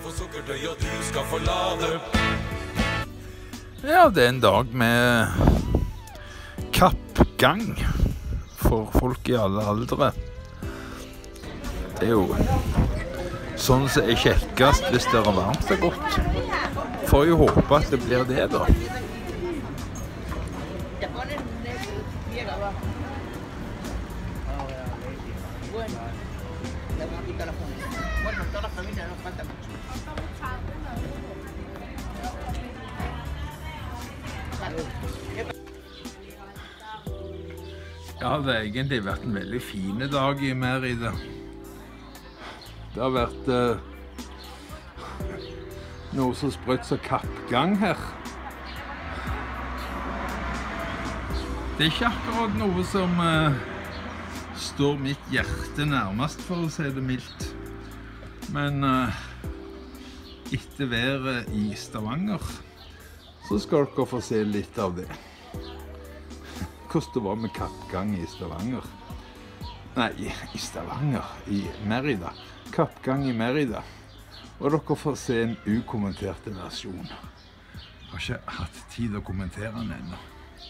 Ja, det er en dag med kappgang for folk i alle aldre. Det er jo sånn som er kjekkast hvis det er varmt og godt. Får jo håpe at det blir det da. Ja, det har egentlig vært en veldig fin dag i Mérida. Det har vært noe så sprøtt som kappgang her. Det er ikke akkurat noe som står mitt hjerte nærmest, for å si det mildt. Men etter været i Stavanger, så skal dere få se litt av det. Hvordan det var med kappgang i Stavanger. Nei, i Stavanger, i Mérida. Kappgang i Mérida. Og dere får se en ukommenterte versjon. Jeg har ikke hatt tid å kommentere den ennå.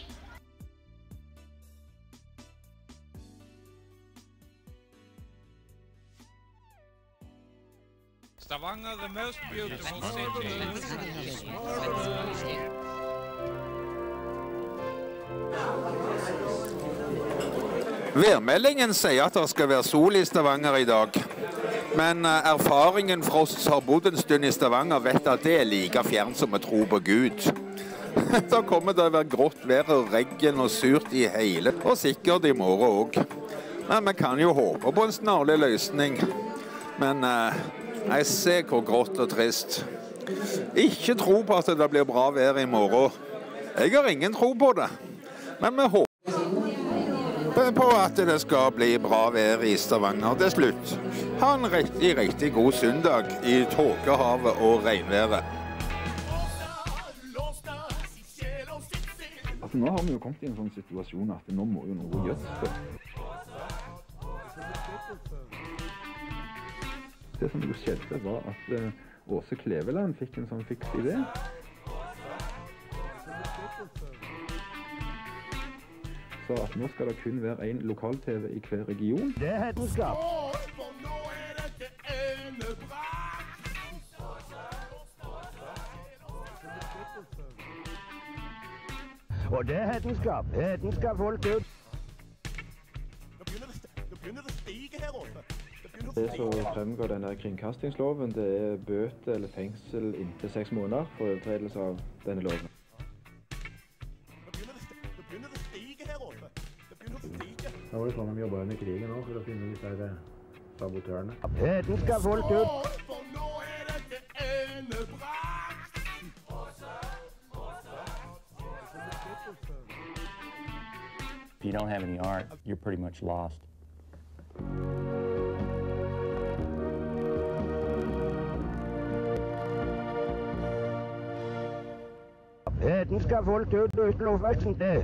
Stavanger, the most beautiful city. Værmeldingen sier at det skal være sol i Stavanger i dag. Men erfaringen fra oss som har bodd en stund i Stavanger vet at det er like fjernt som å tro på Gud. Da kommer det å være grått vær og regn og surt i hele, og sikkert i morgen også. Men vi kan jo håpe på en snarlig løsning. Men jeg ser hvor grått og trist. Ikke tro på at det blir bra vær i morgen. Jeg har ingen tro på det. Men vi håper på at det skal bli bra vær i Stavanger til slutt. Ha en riktig god søndag i tåkehavet og regnværet. Altså, nå har vi jo kommet i en sånn situasjon at nå må jo noe gjøres. Det som jo skjedde var at Åse Kleveland fikk en sånn fiks idé. Så at nå skal det kun være en lokal-TV i hver region. Det er hetenskap. Og det er hetenskap. Hetenskap holdt ut. Nå begynner det å stige her oppe. Det som fremgår denne kringkastingsloven, det er bøte eller fengsel inntil 6 måneder for overtredelse av denne loven. Nå var det sånn de jobbet under krigen også, for å finne disse her sabotørene. Hetenskap holdt ut. If you don't have any art, you're pretty much lost. Hetenskap holdt ut uten oppveksten til.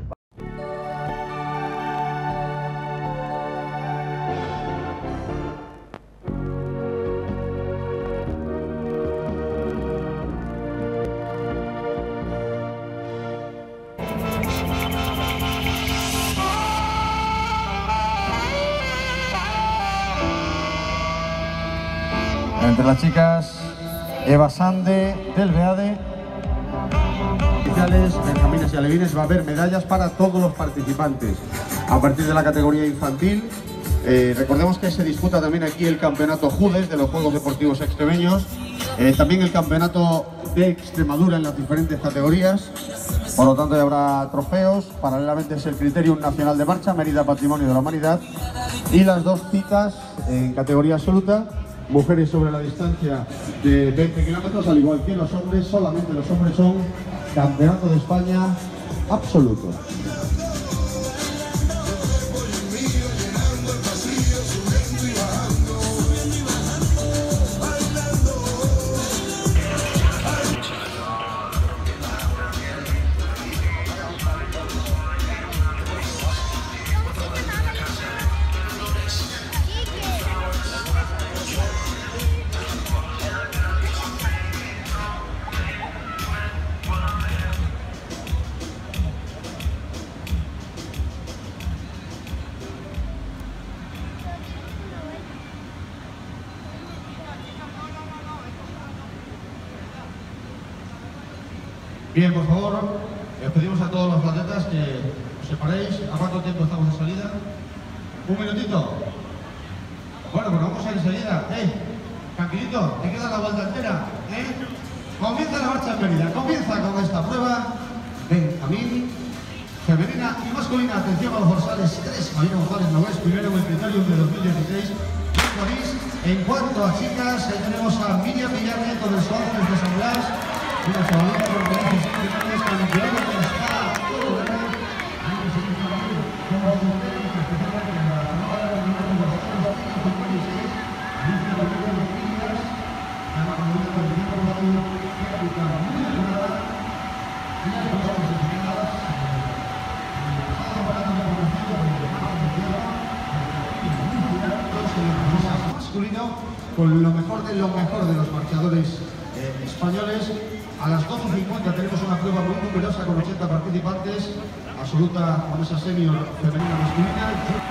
Entre las chicas, Eva Sande del Beade. Benjamines y alevines va a haber medallas para todos los participantes. A partir de la categoría infantil, recordemos que se disputa también aquí el campeonato Judes de los Juegos Deportivos Extremeños. También el campeonato de Extremadura en las diferentes categorías. Por lo tanto, ya habrá trofeos. Paralelamente es el Criterium Nacional de Marcha, Mérida Patrimonio de la Humanidad. Y las dos citas en categoría absoluta. Mujeres sobre la distancia de 20 kilómetros, al igual que los hombres, solamente los hombres son Campeonato de España absoluto. Bien, por favor, les pedimos a todos los atletas que os separéis. ¿A cuánto tiempo estamos de salida? ¿Un minutito? Bueno, pues vamos a ir enseguida. Tranquilito, te queda la vuelta entera. Comienza la marcha en Mérida. Comienza con esta prueba. Benjamín, femenina y masculina. Atención a los dorsales 3. Marina González Nogués, primero en el Criterium de 2016. En París. En cuanto a chicas, ahí tenemos a Miriam Villarne con el Suárez de San Blas. Una chavalita con referencias finales, campeona de la espada. Con lo mejor de los marchadores españoles. A las 12:50 tenemos una prueba muy numerosa con 80 participantes, absoluta con esa senior femenina masculina.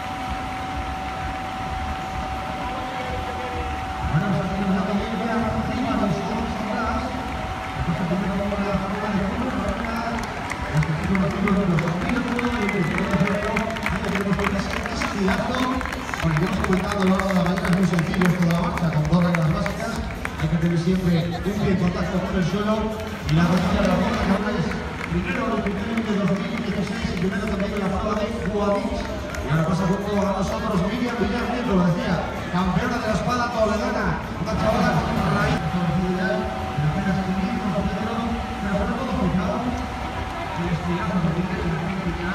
Bueno, ya hemos comentado a lo largo de la mañana, es muy sencillo esto de la marcha, con 2 reglas básicas. Hay que tener siempre un pie en contacto con el suelo y la rodilla de la bola, que ahora es primero en el Criterium de 2016 y primero también en la prueba de Guadix. Y ahora pasa por todo a nosotros Miriam Villarne, lo decía, campeona de la espada toledana, una chavala con raíz de facilidad, en apenas 500 metros, pero sobre todo fijado, el estilazo que tiene la práctica.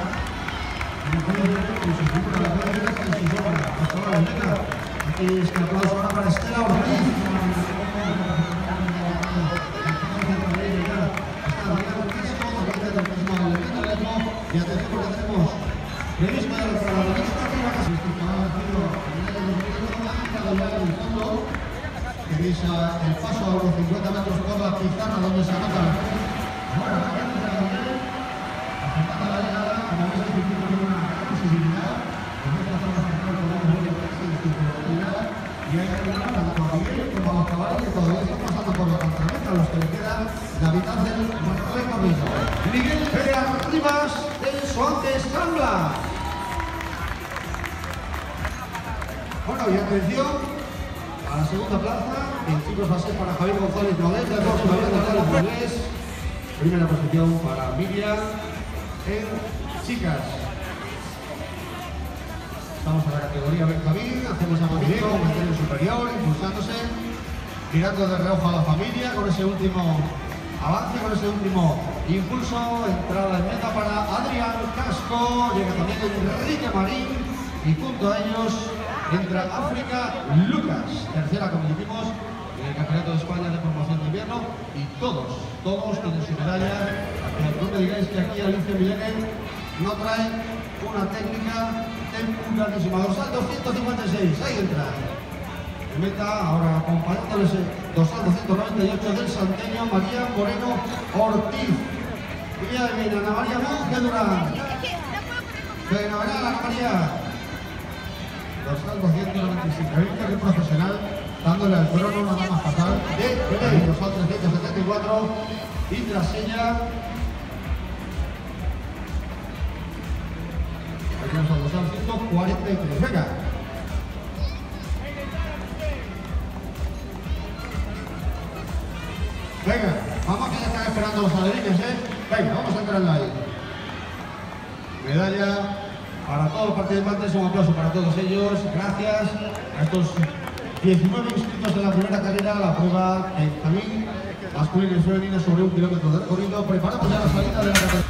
Aquí este aplauso ahora para Estela Ortiz. Y atención porque tenemos previsto ya la protagonista que va a ser el fondo. Tenéis el paso a unos 50 metros por la pizarra donde se anota la y hay que mirar tanto a Miguel como a los caballos que todavía están pasando por la contrameta, a los que le queda la mitad del recorrido. Miguel Pérez Rivas del Suárez Zambla. Bueno, y atención a la segunda plaza. En chicos va a ser para Javier González Nogués, de Javier González Nogués. Primera posición para Miriam. En chicas estamos en la categoría Benjamín, hacemos movimiento, mantener superior, impulsándose, mirando de reojo a la familia con ese último avance, con ese último impulso. Entrada en meta para Adrián Casco, llega también Enrique Marín y junto a ellos entra África Lucas, tercera como dijimos en el Campeonato de España de Promoción de Invierno, y todos tienen su medalla. No me digáis que aquí Alicia Villarne no trae una técnica tempranísima. Dorsal 256, ahí entra. En meta, ahora acompañándoles el dorsal 298 del santeño, María Moreno Ortiz. Y ya viene Ana María Monge Durán. Fenomenal, Ana María. Dorsal 295, qué profesional, dándole al crono nada más pasar. Dorsal 374, y tras ella tenemos al dorsal 143. Venga. Venga, vamos que ya están esperando los aderines, Venga, vamos a entrarla ahí. Medalla para todos los participantes, un aplauso para todos ellos. Gracias a estos 19 inscritos en la primera carrera, la prueba Benjamín, masculina y femenina sobre 1 kilómetro de recorrido. Preparamos ya la salida de la categoría.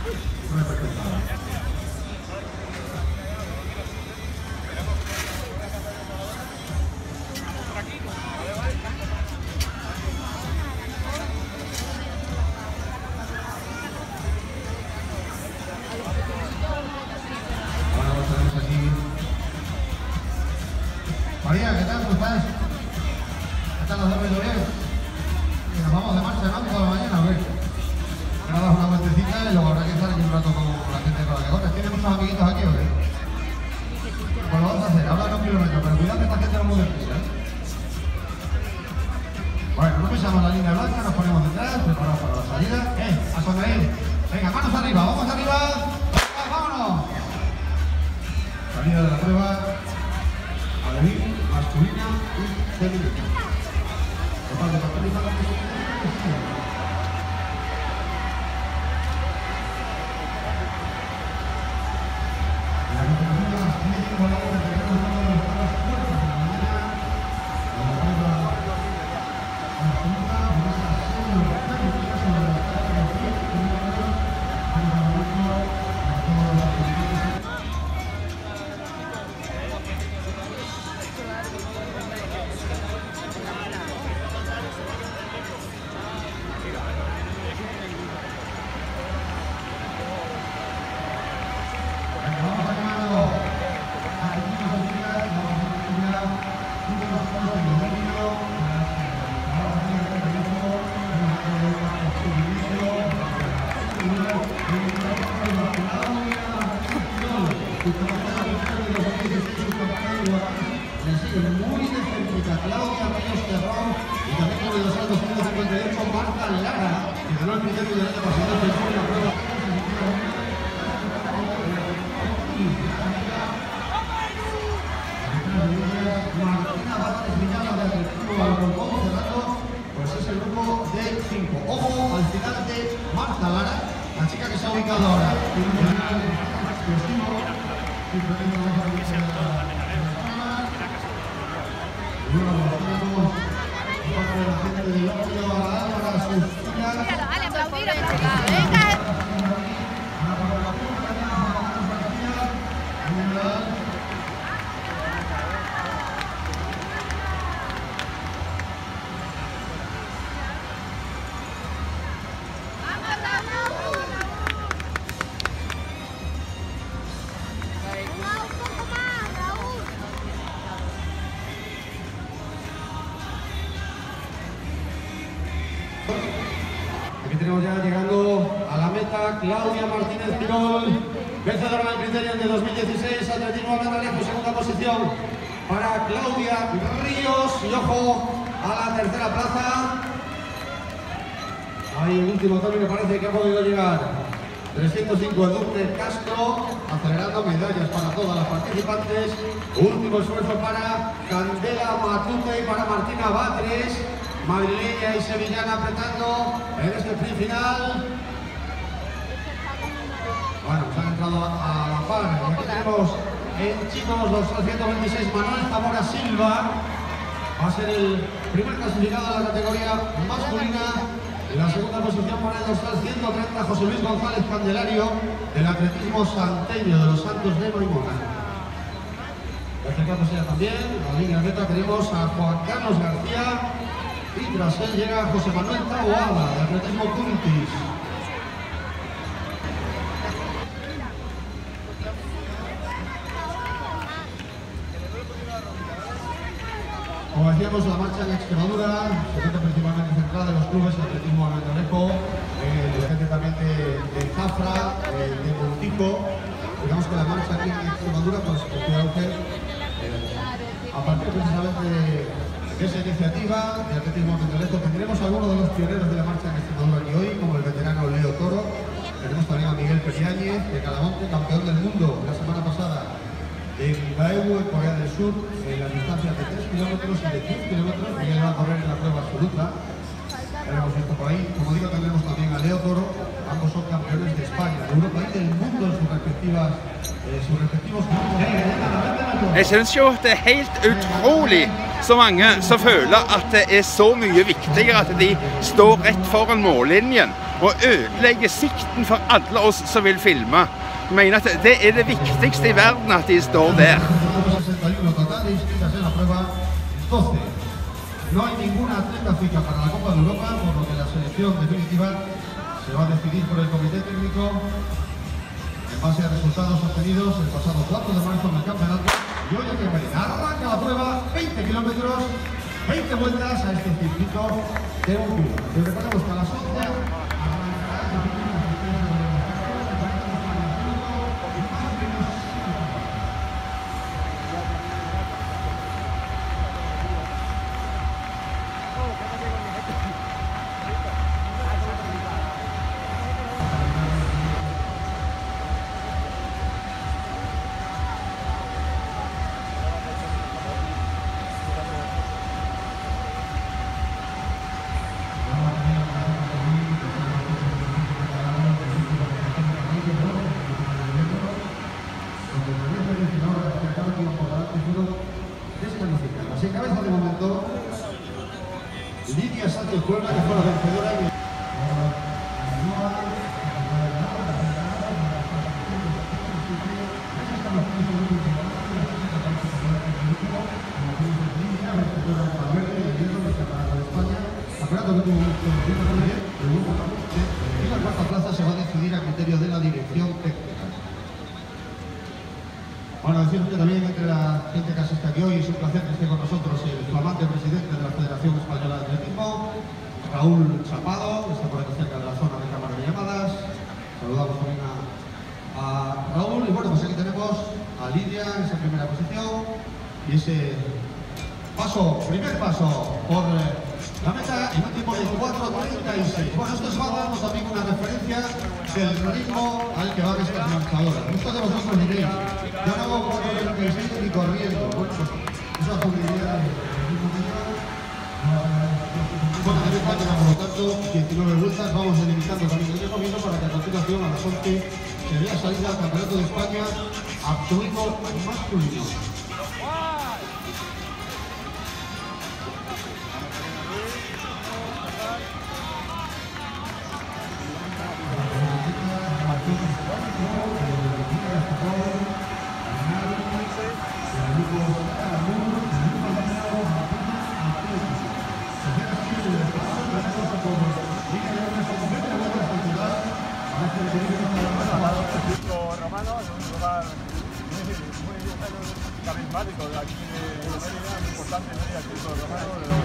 María, ¿qué tal? ¿Cómo estás? ¿Qué tal los dormidos bien? Y nos vamos de marcha, ¿no? Toda la mañana, a ver. Ahora das una vueltecita y luego habrá que estar aquí un rato con la gente con Bueno, no pisamos la línea blanca, nos ponemos detrás, preparados para la salida. A sonreír. Venga, manos arriba, vamos arriba. ¡Vámonos! Salida de la prueba. Alevín, masculina y femenina. Total de participantes. Muy de cerquita, Claudia Ríos Terrón y también con el 258 Marta Lara, que ganó el criterio del año pasado en la prueba. Martina Vázquez Villana de Atletismo Balonmano cerrando, pues es el grupo de 5. Ojo al gigante Marta Lara, la chica que se ha ubicado ahora. Aquí tenemos ya llegando a la meta Claudia Martínez Girol, vencedora del criterio de 2016, atletismo Almendralejo, segunda posición para Claudia Ríos y ojo a la tercera plaza. Ahí el último término parece que ha podido llegar 305 Edurne Castro, acelerando medallas para todas las participantes. Último esfuerzo para Candela Matute y para Martina Batres. Madrileña y sevillana apretando en este sprint final. Bueno, se han entrado a la par. Y aquí tenemos en chicos los 326 Manuel Zamora Silva. Va a ser el primer clasificado de la categoría masculina. En la segunda posición para el dorsal 130 José Luis González Candelario del atletismo santeño de los Santos de Moimona. Acercándose ya también a la línea de meta tenemos a Juan Carlos García. Y tras él llega José Manuel Taboada, de atletismo Cuntis. Como decíamos, la marcha en Extremadura se centra principalmente centrada en los clubes de atletismo Almendralejo, gente también de Zafra, de Montico. Digamos que la marcha aquí en Extremadura, pues, a partir precisamente de esa iniciativa de atletismo Almendralejo, tendremos a algunos de los pioneros de la marcha en Extremadura aquí hoy, como el veterano Leo Toro. Tenemos también a Miguel Periáñez, de Calamonte, campeón del mundo la semana pasada en Daegu, en Corea del Sur, en las distancias de 3 kilómetros y de 10 kilómetros. Miguel va a correr en la prueba absoluta. Ya lo hemos visto por ahí. Como digo, tendremos también a Leo Toro. Ambos son campeones de España, de Europa y del mundo en sus respectivos grupos. Jeg synes jo at det er helt utrolig så mange som føler at det er så mye viktigere at de står rett foran mållinjen og ødelegger sikten for alle oss som vil filme. Jeg mener at det er det viktigste i verden at de står der. No hay ninguna atleta fija para la Copa de Europa, por lo que la selección definitiva se va a decidir por el comité técnico en base a resultados obtenidos el pasado 4 de marzo en el campeonato. Y hoy hay que ver, arranca la prueba, 20 kilómetros, 20 vueltas a este circuito de un kilómetro. Y recordemos que a las 11 arrancará que fue la vencedora en el... Y la cuarta plaza se va a decidir a criterio de la dirección técnica. Bueno, decimos que también entre la gente que asiste aquí hoy es un placer que esté con nosotros el flamante presidente de la Federación Española de Atletismo, Raúl Chapado, que está por aquí cerca de la zona de cámara de llamadas. Saludamos también a Raúl. Y bueno, pues aquí tenemos a Lidia en esa primera posición y ese primer paso por la meta en un tiempo de 4:36. Bueno, esto se va a darnos también una referencia del ritmo al que van estas marchadoras. Muchos de vosotros diréis, yo no hago 4:36 ni corriendo. Bueno, pues eso es una idea del ritmo que llevan. Bueno, también faltan, por lo tanto, 19 vueltas. Vamos delimitando también el recorrido para que a continuación a las 11 se vea salida al Campeonato de España absoluto masculino. Romano, en un lugar muy carismático de aquí de Mérida, muy importante en Mérida, Cristo Romano.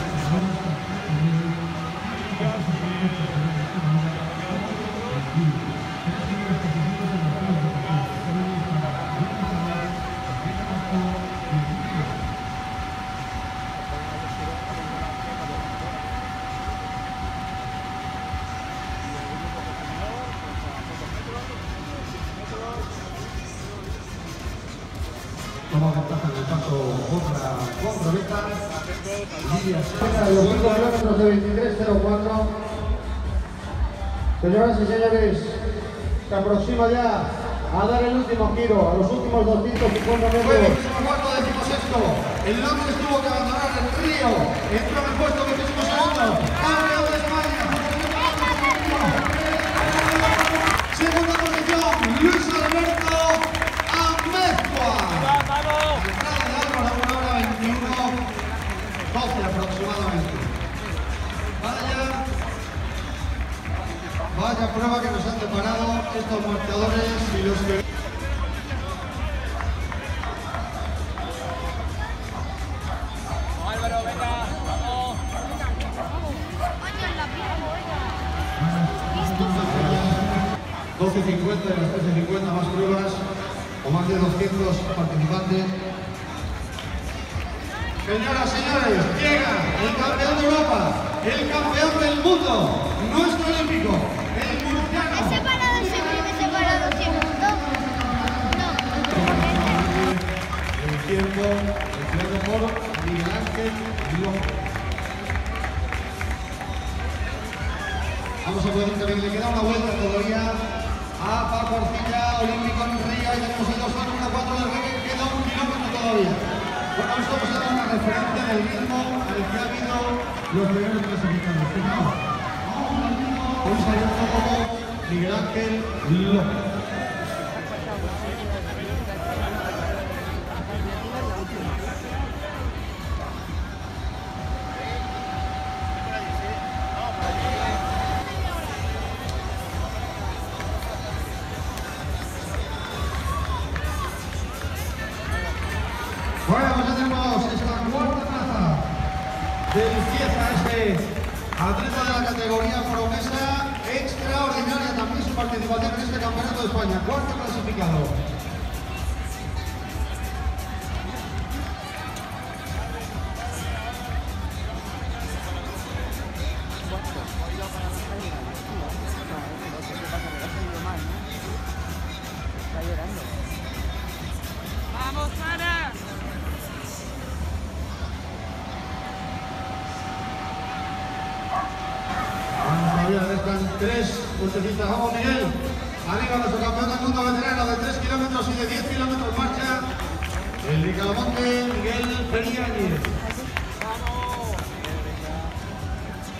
Toma ventaja en el paso contra Beta. Lidia de los 5 kilómetros de 23:04. Señoras y señores, se aproxima ya a dar el último giro, a los últimos 250 metros. Fue el 24º, el Londres tuvo que abandonar el río, entró en el puesto 22º, campeón de España. Segunda posición, Luis Alberto Amezcua. Entrada de Álvaro a 1 hora 21:12 aproximadamente. Vaya prueba que nos han preparado estos marchadores y los que... Álvaro, venga, vamos. 12:50 de las 13:50 más pruebas, o más de 200 participantes. Señoras, señores, llega el campeón de Europa, el campeón del mundo, nuestro olímpico, el murciano. ¿Me he separado siempre? No. El tiempo, el por Miguel Ángel López. Vamos a poder también, le queda una vuelta todavía a Paco Arcilla, olímpico en Río, y tenemos el 2:1:4 del reggae, queda 1 kilómetro todavía. Bueno, esto pues es una referencia del ritmo al que ha habido los primeros clasificados. Un saludo como Miguel Ángel López. Bueno, pues ya tenemos esta cuarta plaza del Cieza, este atleta de la categoría promesa extraordinaria también su participación en este campeonato de España, cuarto clasificado. ¡Vamos, Ana! Todavía restan 3 vueltecitas. Vamos, Miguel. Arriba nuestro campeón del mundo veterano de 3 kilómetros y de 10 kilómetros marcha. El de Calamonte, Miguel Periáñez.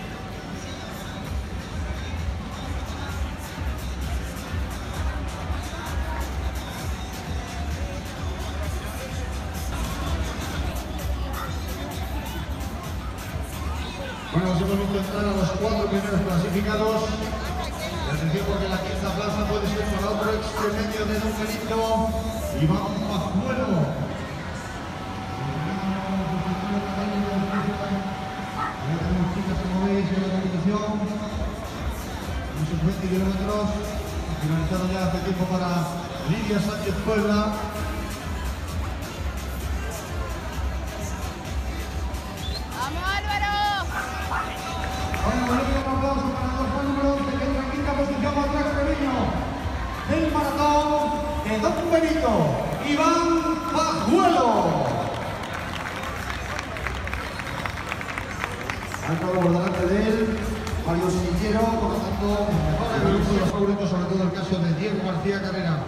Carlos, hemos visto entrar a los 4 primeros clasificados. Y atención porque la quinta plaza puede ser para otro extremeño de Don Benito, Iván Pajuelo. Ya tenemos chicas, como veis, en la competición. Unos 20 kilómetros. Finalizado ya hace tiempo para Lidia Sánchez Puebla. ¡Vamos, Álvaro! Bueno, un aplauso para el dorsal número 11, que entra en quinta posición para el extremeño del maratón de Don Benito, Iván Pajuelo. Ha entrado por delante de él Mario Sillero, por lo tanto, mejor el grupo de los favoritos, sobre todo el caso de Diego García Carrera.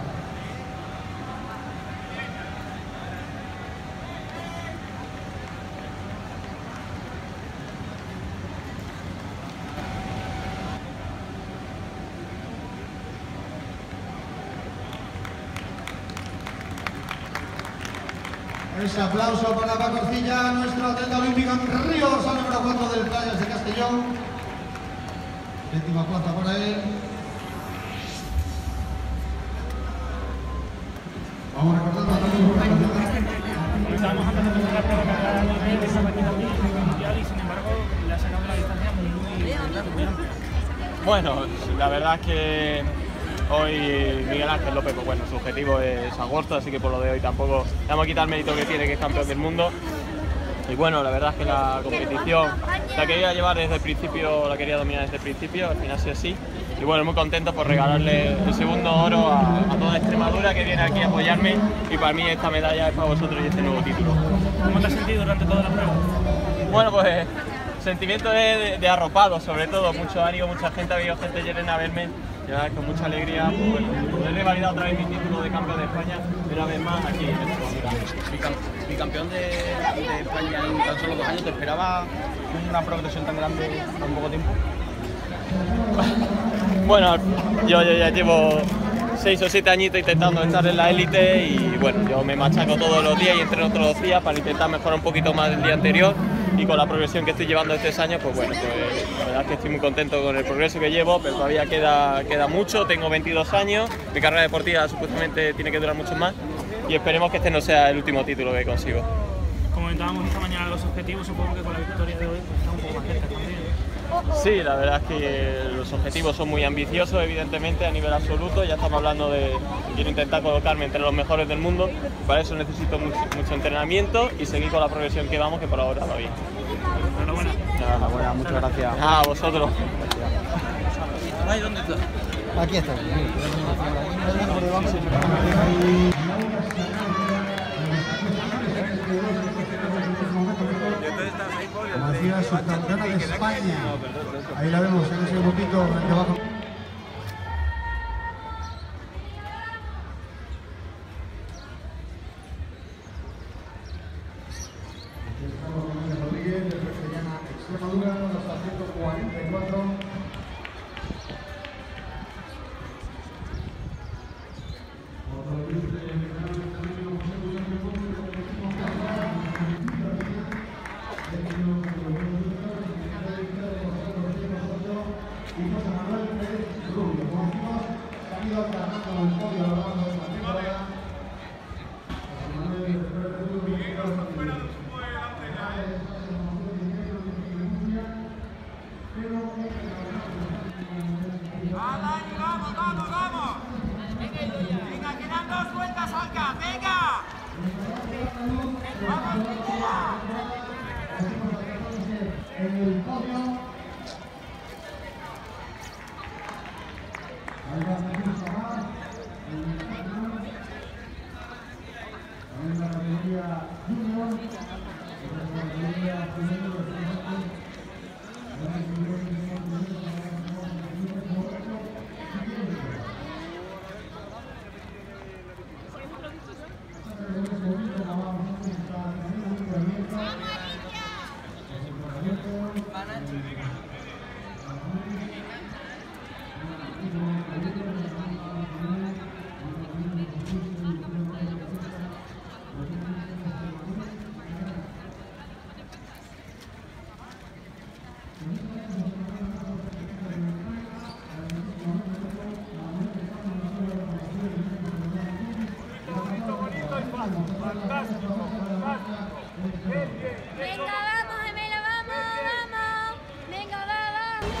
Ese aplauso para Paco Arcilla, nuestro atleta olímpico en Ríos, al número 4 del Playas de Castellón. Séptima plaza para él. Vamos recordando también. Estábamos antes de empezar la prueba que estaba aquí también en el mundial y sin embargo le ha sacado una distancia muy amplia. Bueno, la verdad es que hoy Miguel Ángel López, pues bueno, su objetivo es agosto, así que por lo de hoy tampoco le vamos a quitar el mérito que tiene, que es campeón del mundo. Y bueno, la verdad es que la competición la quería llevar desde el principio, la quería dominar desde el principio, al final sí así. Y bueno, muy contento por regalarle el segundo oro a toda Extremadura que viene aquí a apoyarme, y para mí esta medalla es para vosotros y este nuevo título. ¿Cómo te has sentido durante toda la prueba? Bueno, pues sentimiento de arropado, sobre todo, mucho ánimo, mucha gente, ha habido gente llena a verme. Ya con mucha alegría, pues bueno, poder revalidar otra vez mi título de campeón de España, una vez más aquí en Extremadura. Bicampeón de España en tan solo 2 años, ¿te esperaba una progresión tan grande en tan poco tiempo? Bueno, yo ya llevo 6 o 7 añitos intentando estar en la élite y bueno, yo me machaco todos los días y entreno todos los días para intentar mejorar un poquito más del día anterior, y con la progresión que estoy llevando estos años, pues bueno, pues la verdad es que estoy muy contento con el progreso que llevo, pero todavía queda mucho, tengo 22 años, mi carrera deportiva supuestamente tiene que durar mucho más y esperemos que este no sea el último título que consigo. Comentábamos esta mañana los objetivos, supongo que con la victoria de hoy pues, está un poco más cerca también. Sí, la verdad es que los objetivos son muy ambiciosos, evidentemente, a nivel absoluto. Ya estamos hablando de que quiero intentar colocarme entre los mejores del mundo. Para eso necesito mucho entrenamiento y seguir con la progresión que vamos, que por ahora va bien. Enhorabuena. Enhorabuena, muchas gracias. A vosotros. Ay, ¿dónde está? Aquí está. Macías, subcampeona de España. Ahí la vemos en ese grupito en el que abajo. Estamos con Luis Rodríguez, de Castellana Extremadura, los 144.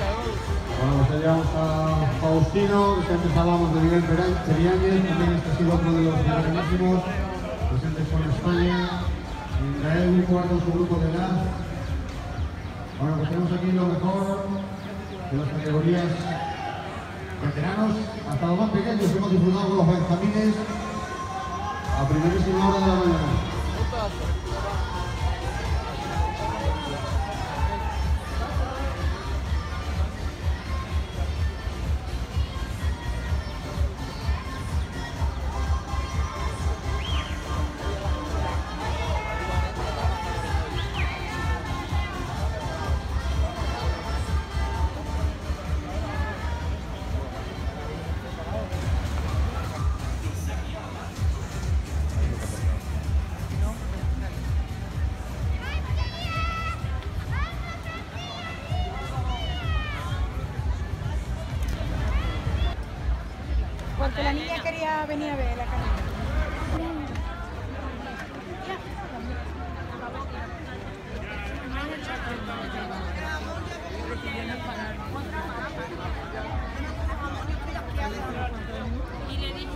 Bueno, pues llegamos a Faustino, que antes hablamos de Miguel Periáñez, también este ha sido otro de los primeros máximos presentes con España. Israel, un cuarto su grupo de edad. Bueno, pues tenemos aquí lo mejor de las categorías veteranos hasta los más pequeños. Hemos disfrutado con los benjamines a primerísima hora de la mañana. Porque la niña quería venir a ver la canilla. Y le dije...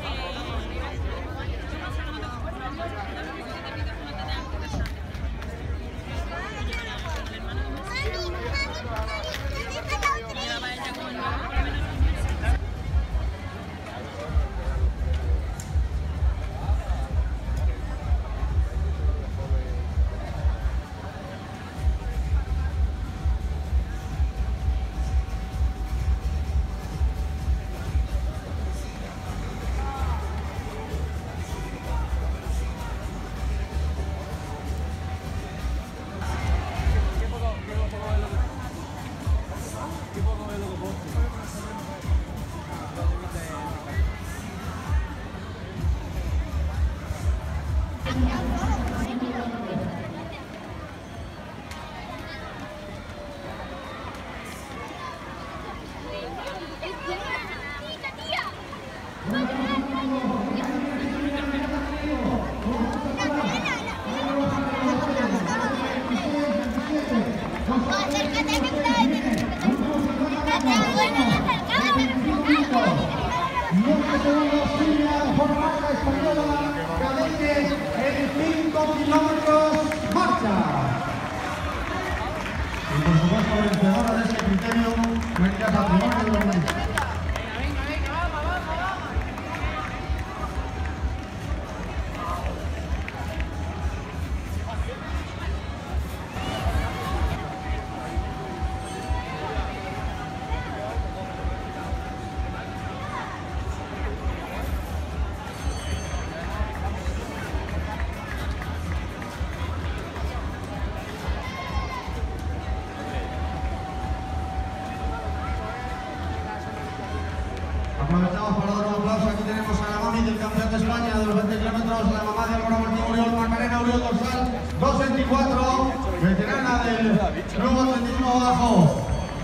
Vencedora de este criterio, nuestra patrimonio de los meses. Aprovechamos para dar un aplauso. Aquí tenemos a la mami del campeón de España de los 20 kilómetros, la mamá de Álvaro Martín Uriol, Macarena Uriol Dorsal, 2.24, veterana del nuevo atletismo bajo.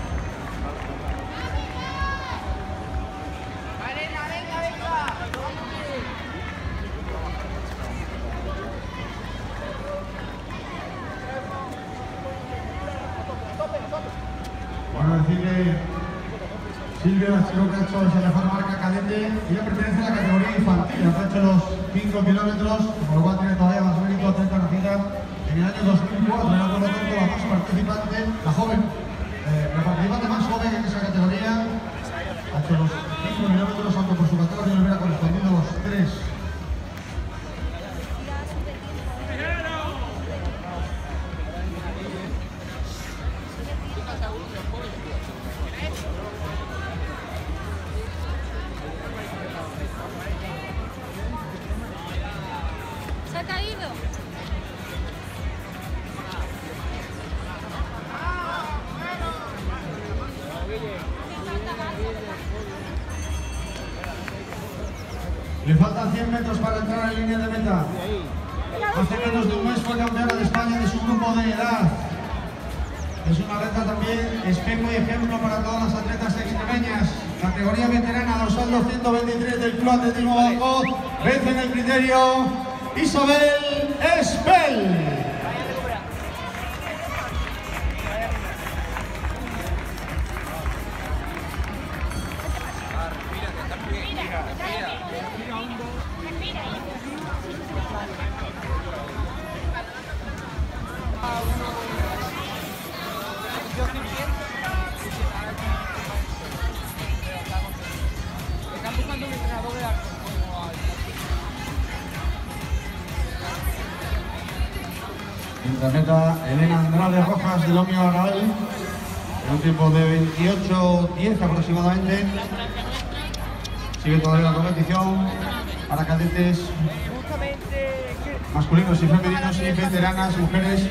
Bueno, decirle Silvia, la chica que ha hecho esa mejor marca cadete, ella pertenece a la categoría infantil, ha hecho los 5 kilómetros, por lo cual tiene todavía más mérito, atleta nacida en el año 2004, era por lo tanto la más participante, la participante más joven en esa categoría, ha hecho los 5 kilómetros, aunque por su categoría le hubiera correspondido los 3. Se ha caído. Le faltan 100 metros para entrar en línea de meta. Hace menos de un mes fue campeona de España de su grupo de edad. Es una atleta también espejo y ejemplo para todas las atletas extremeñas. Categoría veterana, dorsal 223 del Club Atletismo Bajo. Vence en el criterio Isabel Espel. Nuestra meta, Elena Andrade Rojas de Lomio Araval, en un tiempo de 28-10 aproximadamente. Sigue todavía la competición para cadetes masculinos y femeninos y veteranas, mujeres.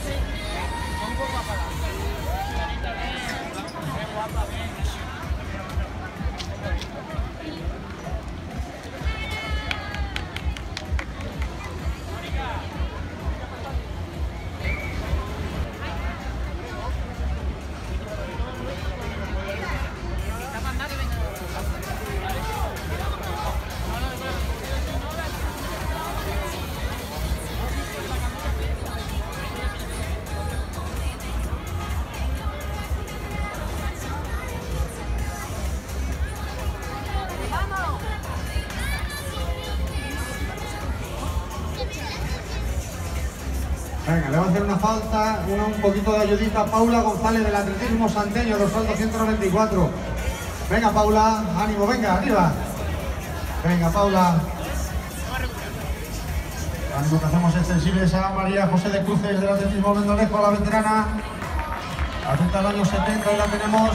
Venga, le va a hacer una falta, un poquito de ayudita a Paula González del atletismo santeño, dorsal 294. Venga, Paula, ánimo, venga, arriba. Venga, Paula. Ánimo, que hacemos extensibles a María José de Cruces del atletismo Vendolejo, la veterana. Atleta del año 70 y la tenemos.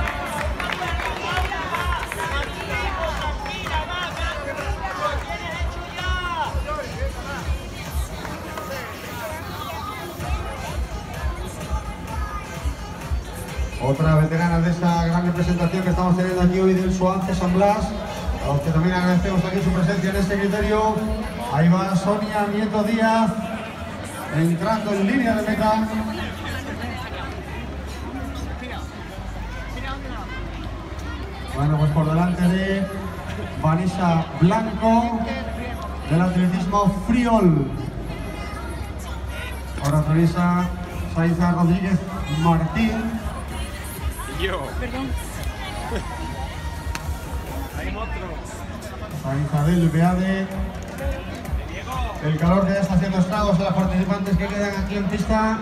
Otra veterana de esta gran representación que estamos teniendo aquí hoy del Suance San Blas, a los que también agradecemos aquí su presencia en este criterio. Ahí va Sonia Nieto Díaz, entrando en línea de meta. Bueno, pues por delante de Vanessa Blanco, del atletismo Friol. Ahora atraviesa Saiza Rodríguez Martín. Yo. Perdón. Hay otro. Saiza del Beade. El calor que ya está haciendo estragos a las participantes que quedan aquí en pista.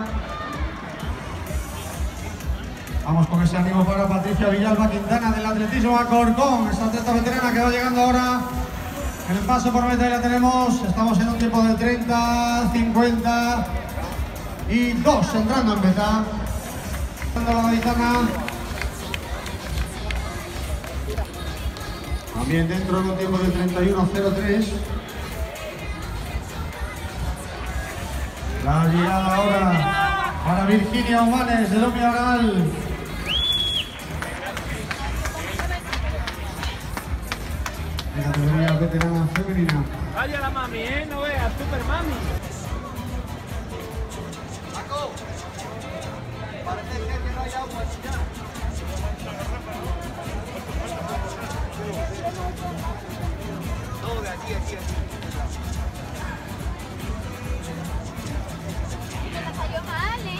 Vamos con ese ánimo para Patricia Villalba Quintana del atletismo Alcorcón, esta atleta veterana que va llegando ahora en el paso por meta y la tenemos. Estamos en un tiempo de 30, 50 y 2 entrando en meta. La gaditana también dentro de un tiempo de 31.03. La llegada ahora para Virginia Humanes de Lomio Araval. En categoría veterana femenina. Vaya la mami, no veas, super mami. Parece que no hay agua ya. No, de aquí, aquí. Salió mal, ¿eh?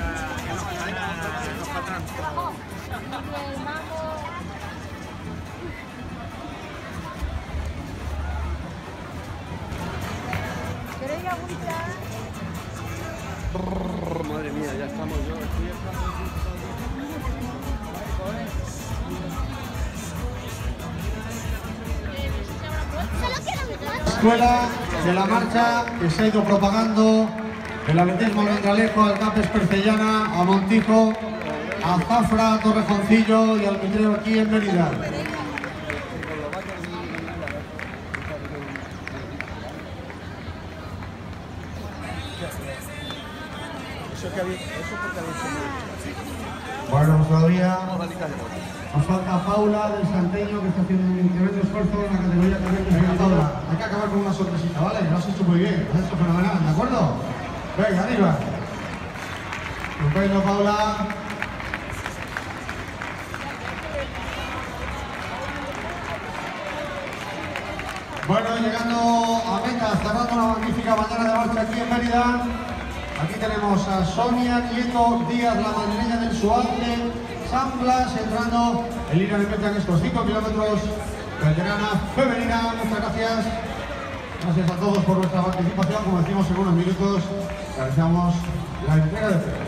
¿Queréis agüita? Madre mía, ya estamos yo. Escuela de la marcha que se ha ido propagando el atletismo de Vendralejo, al Capes Percellana, a Montijo, a Zafra, a Torrejoncillo y al Mitreo aquí en Mérida. Bueno, pues todavía nos falta Paula del Santeño, que está haciendo un tremendo esfuerzo en la categoría que venga, Paula. Hay que acabar con una sorpresita, ¿vale? Lo has hecho muy bien, lo has hecho fenomenal, ¿de acuerdo? Venga, arriba. Estupendo, Paula. Bueno, llegando a meta, cerrando una magnífica mañana de marcha aquí en Mérida. Aquí tenemos a Sonia Nieto Díaz, la madrileña del Suance San Blas, entrando en línea de meta en estos 5 kilómetros. Veterana femenina, muchas gracias. Gracias a todos por vuestra participación. Como decimos en unos minutos, realizamos la entrega de premios.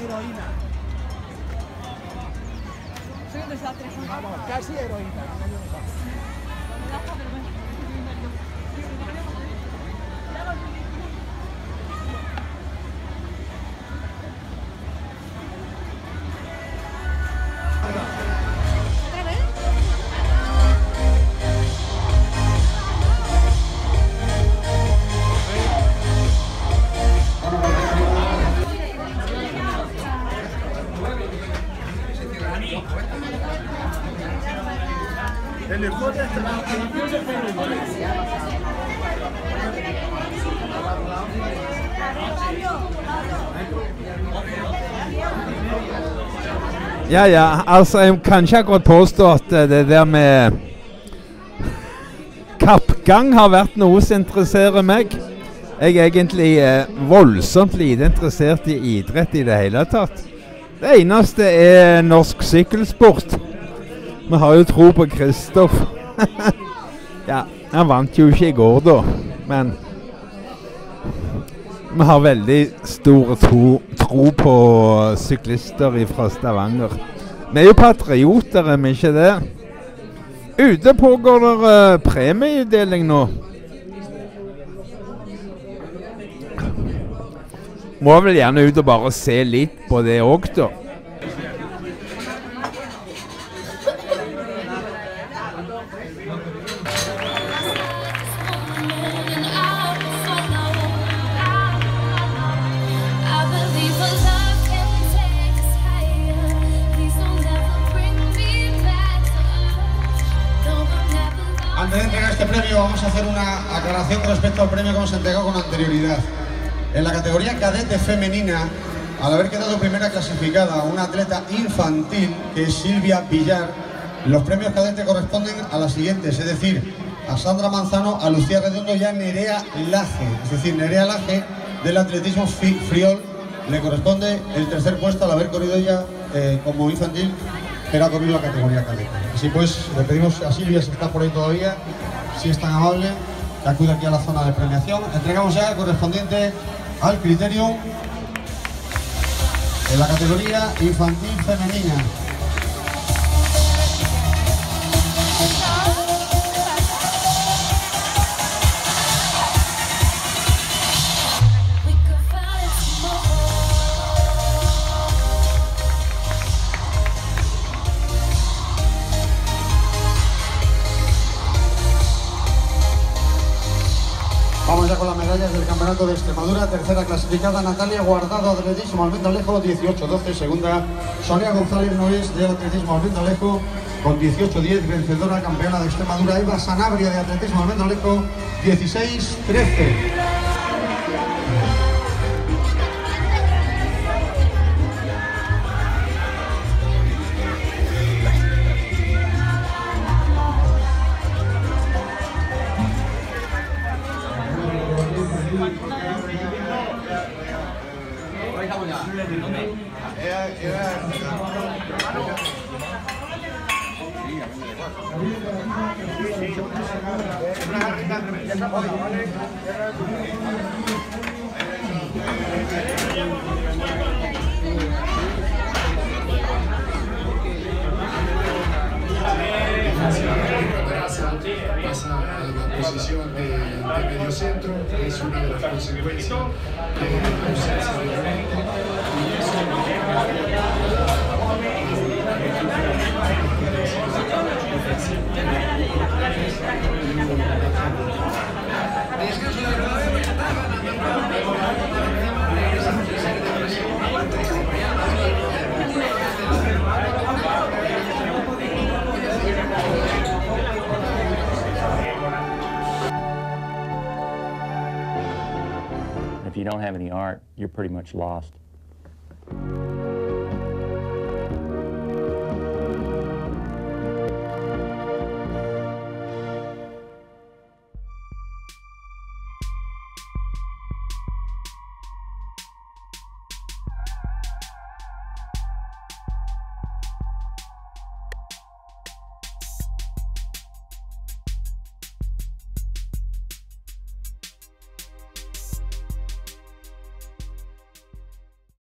heroína. Soy un desastre. Vamos, casi heroína. Ja, altså jeg kan ikke akkurat påstå at det der med kappgang har vært noe som interesserer meg. Jeg er egentlig voldsomt lite interessert i idrett i det hele tatt. Det eneste er norsk sykkelsport. Vi har jo tro på Kristoff. Ja, han vant jo ikke i går da, men vi har veldig stor tro på syklister fra Stavanger. Vi er jo patrioter, er vi ikke det? Ute pågår det premieutdeling nå. Må vel gjerne ut og bare se litt på det også da. Antes de entregar este premio vamos a hacer una aclaración respecto al premio que hemos entregado con anterioridad. En la categoría cadete femenina, al haber quedado primera clasificada una atleta infantil, que es Silvia Villar, los premios cadete corresponden a las siguientes, es decir, a Sandra Manzano, a Lucía Redondo y a Nerea Laje. Es decir, Nerea Laje del atletismo Friol le corresponde el tercer puesto al haber corrido ella como infantil, pero ha corrido la categoría cadete. Así pues, le pedimos a Silvia, si está por ahí todavía, si es tan amable, que acude aquí a la zona de premiación. Entregamos ya el correspondiente al criterio en la categoría infantil femenina. Vamos ya con las medallas del Campeonato de Extremadura. Tercera clasificada Natalia Guardado, atletismo Albendalejo, 18-12. Segunda Sonia González Noés de atletismo Albendalejo con 18-10. Vencedora campeona de Extremadura Eva Sanabria de atletismo Albendalejo, 16-13. Pasa a la posición de medio centro, que es una de las consecuencias de la ausencia de evento, y eso If you don't have any art, you're pretty much lost.